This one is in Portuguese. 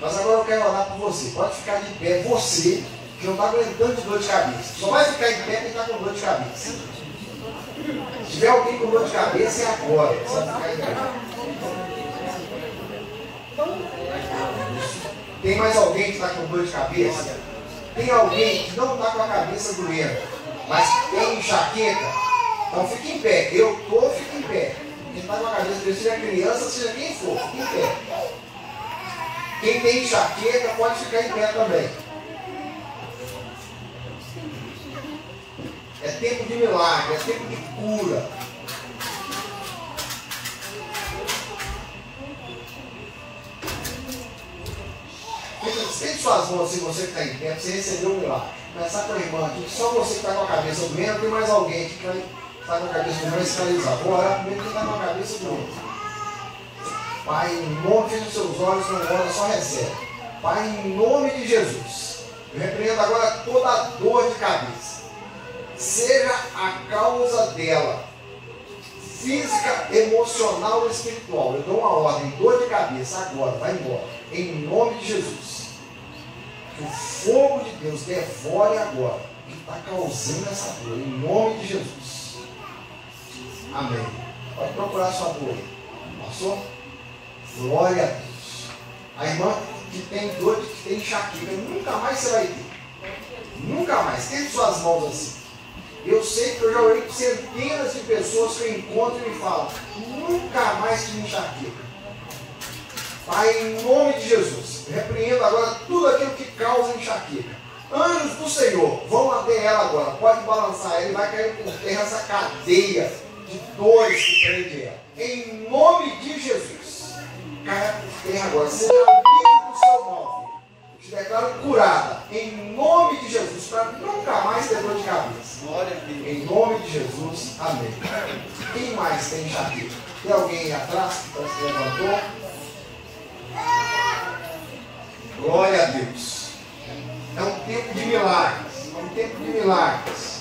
Mas agora eu quero orar por você. Pode ficar de pé, você que não está aguentando de dor de cabeça. Só vai ficar de pé quem está com dor de cabeça. Se tiver alguém com dor de cabeça, é agora. Você vai ficar de pé. Tem mais alguém que está com dor de cabeça? Tem alguém que não está com a cabeça doendo, mas tem enxaqueca? Então fique em pé. Eu estou, fique em pé. Quem está com a cabeça doendo, seja criança, seja quem for, fique em pé. Quem tem enxaqueca pode ficar em pé também. É tempo de milagre, é tempo de cura. Estende suas mãos assim, você que está em pé, para você receber um milagre. Começar com a irmã aqui, que só você que está com a cabeça doendo, tem mais alguém que está com a cabeça doendo, vai escalizar. Vou orar primeiro quem está com a cabeça doendo. Pai, em nome, fecha os seus olhos, não ora, só recebe. Pai, em nome de Jesus, eu repreendo agora toda a dor de cabeça. Seja a causa dela, física, emocional ou espiritual. Eu dou uma ordem, dor de cabeça, agora, vai embora. Em nome de Jesus. Que o fogo de Deus devore agora o que está causando essa dor. Em nome de Jesus. Amém. Pode procurar sua dor. Passou? Glória a Deus. A irmã que tem dor, que tem enxaqueca, nunca mais você vai ter. Nunca mais. Tente suas mãos assim. Eu sei que eu já orei com centenas de pessoas que eu encontro e me falam, nunca mais tive enxaqueca. Pai, em nome de Jesus, repreendo agora tudo aquilo que causa enxaqueca. Anjos do Senhor, vão até ela agora. Pode balançar ela e vai cair por terra essa cadeia de dores que prende ela. Em nome de Jesus, caia por terra agora. Seja livre do seu mal, filho. Te declaro curada. Em nome de Jesus, para nunca mais ter dor de cabeça. Glória a Deus. Em nome de Jesus, amém. Quem mais tem enxaqueca? Tem alguém aí atrás que se levantou? Glória a Deus. É um tempo de milagres. É um tempo de milagres.